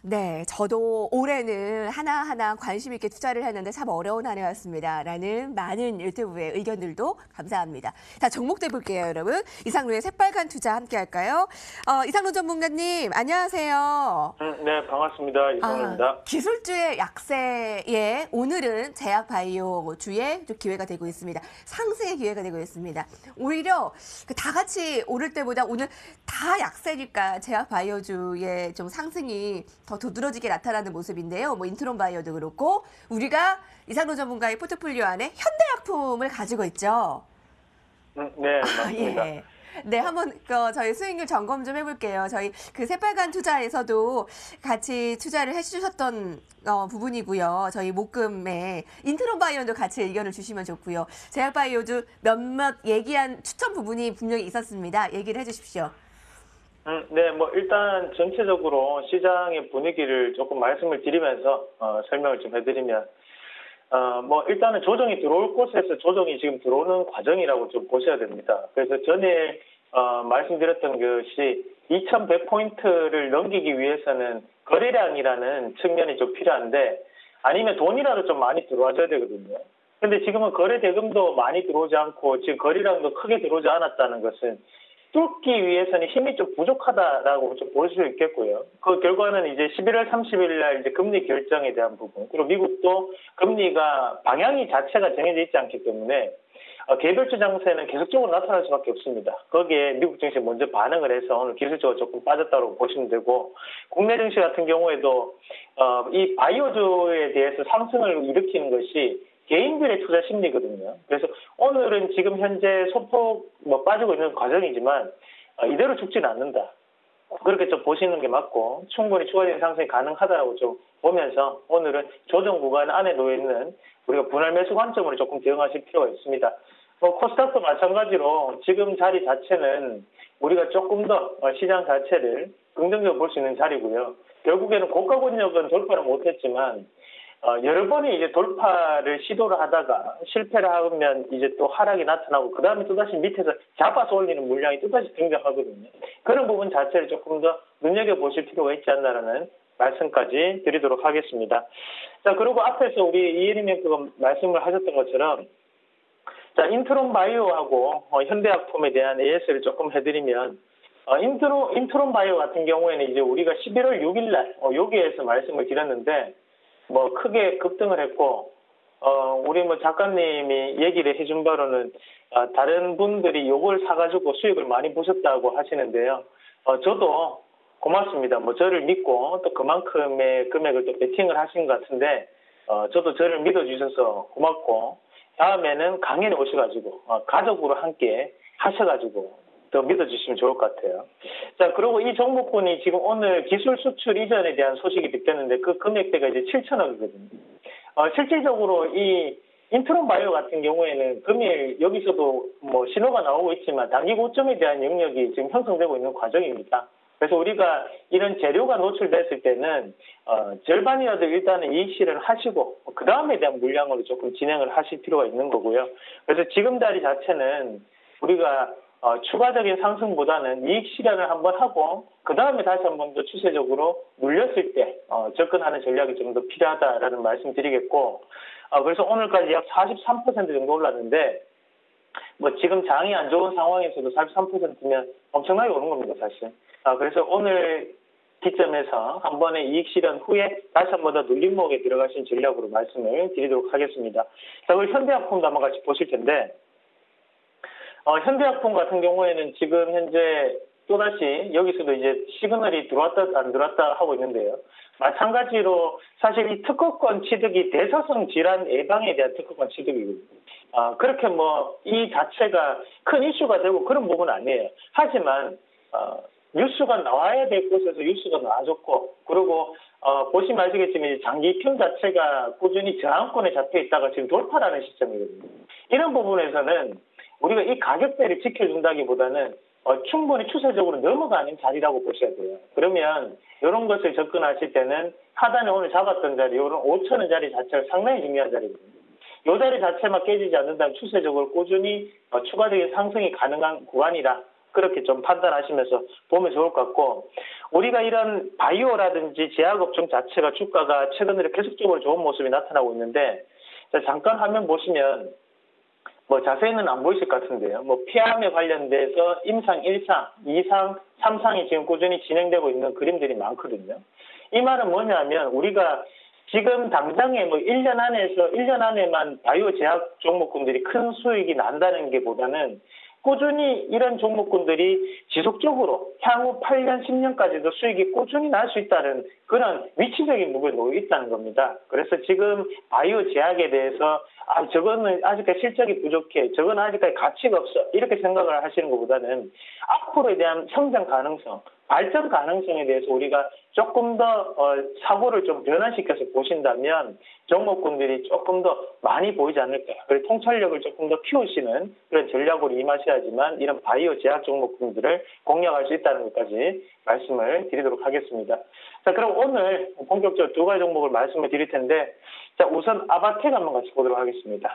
네, 저도 올해는 하나하나 관심 있게 투자를 했는데 참 어려운 한 해였습니다. 라는 많은 유튜브의 의견들도 감사합니다. 자, 종목들 볼게요, 여러분. 이상로의 새빨간 투자 함께 할까요? 이상로 전문가님, 안녕하세요. 네, 반갑습니다. 이상로입니다. 기술주의 약세에 오늘은 제약바이오주의 좀 기회가 되고 있습니다. 상승의 기회가 되고 있습니다. 오히려 다 같이 오를 때보다 오늘 다 약세니까 제약바이오주의 좀 상승이 더 두드러지게 나타나는 모습인데요. 뭐 인트론 바이오도 그렇고 우리가 이상로 전문가의 포트폴리오 안에 현대약품을 가지고 있죠. 네, 맞습니다. 예. 네, 한번 저희 수익률 점검 좀 해볼게요. 저희 그 새빨간 투자에서도 같이 투자를 해주셨던 부분이고요. 저희 목금에 인트론 바이오도 같이 의견을 주시면 좋고요. 제약바이오도 몇몇 얘기한 추천 부분이 분명히 있었습니다. 얘기를 해주십시오. 네, 뭐 일단 전체적으로 시장의 분위기를 조금 말씀을 드리면서 설명을 좀 해드리면 뭐 일단은 조정이 들어올 곳에서 조정이 지금 들어오는 과정이라고 좀 보셔야 됩니다. 그래서 전에 말씀드렸던 것이 2100포인트를 넘기기 위해서는 거래량이라는 측면이 좀 필요한데 아니면 돈이라도 좀 많이 들어와줘야 되거든요. 근데 지금은 거래 대금도 많이 들어오지 않고 지금 거래량도 크게 들어오지 않았다는 것은 뚫기 위해서는 힘이 좀 부족하다라고 좀 볼 수 있겠고요. 그 결과는 이제 11월 30일 날 이제 금리 결정에 대한 부분, 그리고 미국도 금리가 방향이 자체가 정해져 있지 않기 때문에 개별주 장세는 계속적으로 나타날 수밖에 없습니다. 거기에 미국 증시 먼저 반응을 해서 오늘 기술적으로 조금 빠졌다고 보시면 되고, 국내 증시 같은 경우에도 이 바이오주에 대해서 상승을 일으키는 것이 개인들의 투자 심리거든요. 그래서 오늘은 지금 현재 소폭 빠지고 있는 과정이지만 이대로 죽지는 않는다. 그렇게 좀 보시는 게 맞고 충분히 추가적인 상승이 가능하다고 좀 보면서 오늘은 조정 구간 안에 놓여 있는 우리가 분할 매수 관점으로 조금 대응하실 필요가 있습니다. 코스닥도 마찬가지로 지금 자리 자체는 우리가 조금 더 시장 자체를 긍정적으로 볼 수 있는 자리고요. 결국에는 고가 권역은 돌파를 못했지만 여러 번의 이제 돌파를 시도를 하다가 실패를 하면 이제 또 하락이 나타나고 그 다음에 또다시 밑에서 잡아서 올리는 물량이 또다시 등장하거든요. 그런 부분 자체를 조금 더 눈여겨보실 필요가 있지 않나라는 말씀까지 드리도록 하겠습니다. 자, 그리고 앞에서 우리 이혜림님께서 말씀을 하셨던 것처럼 자, 인트론 바이오하고 현대약품에 대한 AS를 조금 해드리면 인트론 바이오 같은 경우에는 이제 우리가 11월 6일 날 여기에서 말씀을 드렸는데 뭐 크게 급등을 했고 우리 뭐 작가님이 얘기를 해준 바로는 다른 분들이 요걸 사가지고 수익을 많이 보셨다고 하시는데요. 저도 고맙습니다. 뭐 저를 믿고 또 그만큼의 금액을 또 베팅을 하신 것 같은데 저도 저를 믿어주셔서 고맙고 다음에는 강연에 오셔가지고 가족으로 함께 하셔가지고 더 믿어주시면 좋을 것 같아요. 자, 그리고 이 종목군이 지금 오늘 기술 수출 이전에 대한 소식이 빗대는데 그 금액대가 이제 7천억이거든요. 실질적으로 이 인트론 바이오 같은 경우에는 금일 여기서도 뭐 신호가 나오고 있지만 단기 고점에 대한 영역이 지금 형성되고 있는 과정입니다. 그래서 우리가 이런 재료가 노출됐을 때는 절반이라도 일단은 이익 실현을 하시고 그 다음에 대한 물량으로 조금 진행을 하실 필요가 있는 거고요. 그래서 지금 자리 자체는 우리가 추가적인 상승보다는 이익 실현을 한번 하고 그 다음에 다시 한번 더 추세적으로 눌렸을 때 접근하는 전략이 좀 더 필요하다라는 말씀 드리겠고 그래서 오늘까지 약 43% 정도 올랐는데 뭐 지금 장이 안 좋은 상황에서도 43%면 엄청나게 오른 겁니다, 사실. 그래서 오늘 기점에서 한 번의 이익 실현 후에 다시 한 번 더 눌림목에 들어가신 전략으로 말씀을 드리도록 하겠습니다. 자, 그리고 현대약품도 한번 같이 보실 텐데 현대약품 같은 경우에는 지금 현재 또다시 여기서도 이제 시그널이 들어왔다 안 들어왔다 하고 있는데요. 마찬가지로 사실 이 특허권 취득이 대사성 질환 예방에 대한 특허권 취득이거든요. 그렇게 뭐 이 자체가 큰 이슈가 되고 그런 부분은 아니에요. 하지만 뉴스가 나와야 될 곳에서 뉴스가 나와줬고 그리고 보시면 아시겠지만 장기평 자체가 꾸준히 저항권에 잡혀 있다가 지금 돌파라는 시점이거든요. 이런 부분에서는 우리가 이 가격대를 지켜준다기보다는 충분히 추세적으로 넘어가는 자리라고 보셔야 돼요. 그러면 이런 것을 접근하실 때는 하단에 오늘 잡았던 자리, 이런 5천원 자리 자체가 상당히 중요한 자리거든요. 이 자리 자체만 깨지지 않는다면 추세적으로 꾸준히 추가적인 상승이 가능한 구간이라 그렇게 좀 판단하시면서 보면 좋을 것 같고, 우리가 이런 바이오라든지 제약업종 자체가 주가가 최근 들어 계속적으로 좋은 모습이 나타나고 있는데, 자, 잠깐 화면 보시면 뭐 자세히는 안 보이실 것 같은데요. 뭐 폐암에 관련돼서 임상 1상, 2상, 3상이 지금 꾸준히 진행되고 있는 그림들이 많거든요. 이 말은 뭐냐면 우리가 지금 당장에 뭐 1년 안에만 바이오 제약 종목군들이 큰 수익이 난다는 게 보다는 꾸준히 이런 종목군들이 지속적으로 향후 8년, 10년까지도 수익이 꾸준히 날 수 있다는 그런 위치적인 부분이 놓여 있다는 겁니다. 그래서 지금 바이오 제약에 대해서 저거는 아직까지 실적이 부족해, 저거는 아직까지 가치가 없어 이렇게 생각을 하시는 것보다는 앞으로에 대한 성장 가능성, 발전 가능성에 대해서 우리가 조금 더 사고를 좀 변화시켜서 보신다면 종목군들이 조금 더 많이 보이지 않을까. 그리고 통찰력을 조금 더 키우시는 그런 전략으로 임하셔야지만 이런 바이오 제약 종목군들을 공략할 수 있다는 것까지 말씀을 드리도록 하겠습니다. 자, 그럼 오늘 본격적으로 두 가지 종목을 말씀을 드릴 텐데, 자, 우선 아바텍 한번 같이 보도록 하겠습니다.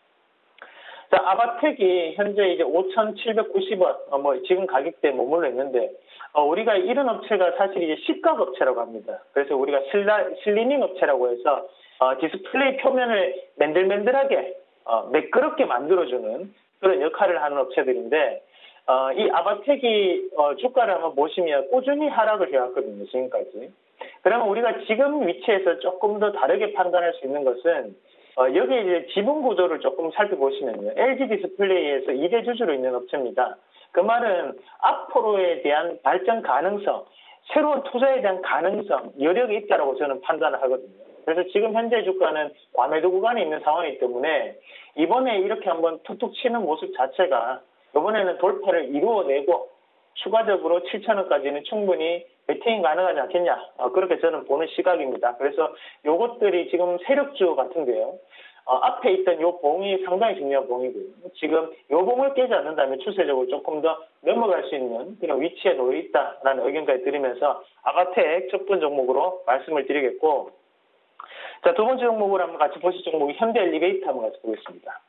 자, 아바텍이 현재 이제 5,790원, 뭐 지금 가격대에 머물러 있는데, 우리가 이런 업체가 사실 이제 식각 업체라고 합니다. 그래서 우리가 슬리밍 업체라고 해서 디스플레이 표면을 맨들맨들하게 매끄럽게 만들어주는 그런 역할을 하는 업체들인데, 이 아바텍이 주가를 한번 보시면 꾸준히 하락을 해왔거든요, 지금까지. 그러면 우리가 지금 위치에서 조금 더 다르게 판단할 수 있는 것은 여기 이제 지분 구조를 조금 살펴보시면요. LG 디스플레이에서 2대 주주로 있는 업체입니다. 그 말은 앞으로에 대한 발전 가능성, 새로운 투자에 대한 가능성, 여력이 있다라고 저는 판단을 하거든요. 그래서 지금 현재 주가는 과매도 구간에 있는 상황이기 때문에 이번에 이렇게 한번 툭툭 치는 모습 자체가 이번에는 돌파를 이루어내고 추가적으로 7,000원까지는 충분히 베팅이 가능하지 않겠냐. 그렇게 저는 보는 시각입니다. 그래서 요것들이 지금 세력주 같은데요. 앞에 있던 요 봉이 상당히 중요한 봉이고요. 지금 요 봉을 깨지 않는다면 추세적으로 조금 더 넘어갈 수 있는 그런 위치에 놓여 있다라는 의견까지 드리면서 아바텍 첫 번째 종목으로 말씀을 드리겠고, 자, 두 번째 종목을 한번 같이 보실 종목이 현대 엘리베이터 한번 같이 보겠습니다.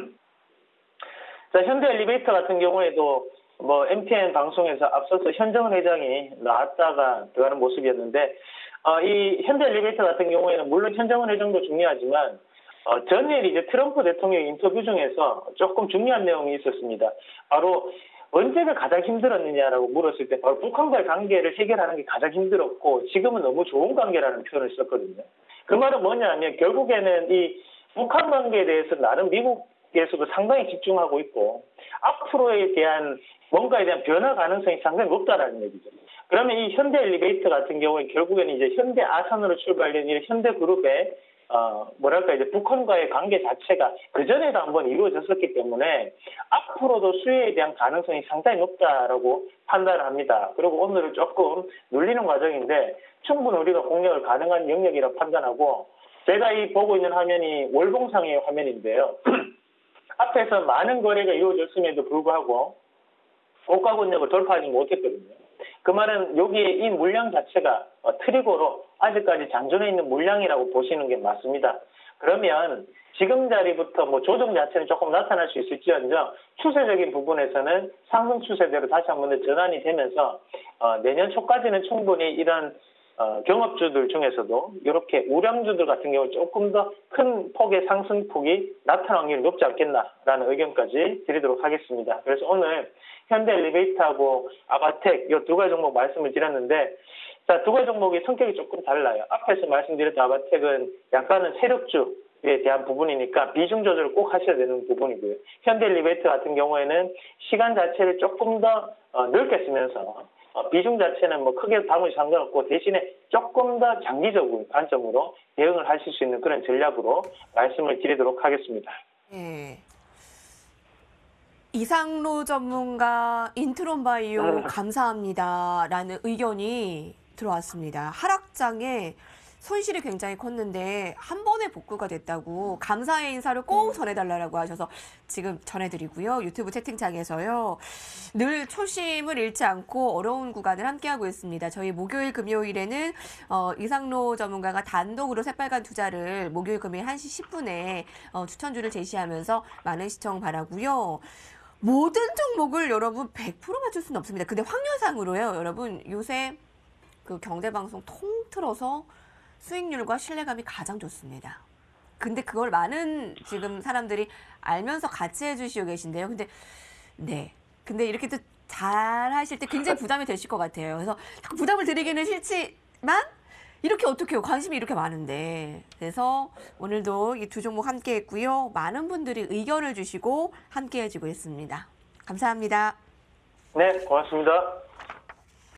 자, 현대 엘리베이터 같은 경우에도 뭐 MTN 방송에서 앞서서 현정은 회장이 나왔다가 들어가는 모습이었는데, 이 현대 엘리베이터 같은 경우에는 물론 현정은 회장도 중요하지만 전일 이제 트럼프 대통령 인터뷰 중에서 조금 중요한 내용이 있었습니다. 바로 언제가 가장 힘들었느냐라고 물었을 때 바로 북한과의 관계를 해결하는 게 가장 힘들었고 지금은 너무 좋은 관계라는 표현을 썼거든요. 그 말은 뭐냐면 결국에는 이 북한 관계에 대해서 나름 미국에서도 상당히 집중하고 있고 앞으로에 대한 뭔가에 대한 변화 가능성이 상당히 높다라는 얘기죠. 그러면 이 현대 엘리베이터 같은 경우에 결국에는 이제 현대 아산으로 출발된 이 현대그룹의 이제 북한과의 관계 자체가 그전에도 한번 이루어졌었기 때문에 앞으로도 수혜에 대한 가능성이 상당히 높다라고 판단을 합니다. 그리고 오늘은 조금 눌리는 과정인데 충분히 우리가 공략을 가능한 영역이라고 판단하고, 제가 이 보고 있는 화면이 월봉상의 화면인데요. 앞에서 많은 거래가 이루어졌음에도 불구하고 고가 권역을 돌파하지 못했거든요. 그 말은 여기에 이 물량 자체가 트리거로 아직까지 잔존해 있는 물량이라고 보시는 게 맞습니다. 그러면 지금 자리부터 뭐 조정 자체는 조금 나타날 수 있을지언정 추세적인 부분에서는 상승 추세대로 다시 한번 더 전환이 되면서 내년 초까지는 충분히 이런 경업주들 중에서도 이렇게 우량주들 같은 경우 조금 더 큰 폭의 상승폭이 나타날 확률이 높지 않겠나라는 의견까지 드리도록 하겠습니다. 그래서 오늘 현대 엘리베이터하고 아바텍 이 두 가지 종목 말씀을 드렸는데, 자, 두 가지 종목이 성격이 조금 달라요. 앞에서 말씀드렸던 아바텍은 약간은 세력주에 대한 부분이니까 비중 조절을 꼭 하셔야 되는 부분이고요. 현대 엘리베이터 같은 경우에는 시간 자체를 조금 더 넓게 쓰면서 비중 자체는 뭐 크게 담으셔도 상관없고 대신에 조금 더 장기적인 관점으로 대응을 하실 수 있는 그런 전략으로 말씀을 드리도록 하겠습니다. 네. 이상로 전문가 인트론바이오 감사합니다라는 의견이 들어왔습니다. 하락장에 손실이 굉장히 컸는데 한 번에 복구가 됐다고 감사의 인사를 꼭 전해달라고 하셔서 지금 전해드리고요. 유튜브 채팅창에서요. 늘 초심을 잃지 않고 어려운 구간을 함께하고 있습니다. 저희 목요일 금요일에는 이상로 전문가가 단독으로 새빨간 투자를 목요일 금요일 1시 10분에 추천주를 제시하면서 많은 시청 바라고요. 모든 종목을 여러분 100% 맞출 수는 없습니다. 근데 확률상으로요, 여러분 요새 그 경제방송 통틀어서 수익률과 신뢰감이 가장 좋습니다. 근데 그걸 많은 지금 사람들이 알면서 같이 해주시고 계신데요. 근데 네, 근데 이렇게 또 잘 하실 때 굉장히 부담이 되실 것 같아요. 그래서 자꾸 부담을 드리기는 싫지만 이렇게 어떻게 해요? 관심이 이렇게 많은데. 그래서 오늘도 이 두 종목 함께 했고요. 많은 분들이 의견을 주시고 함께 해주고 있습니다. 감사합니다. 네, 고맙습니다.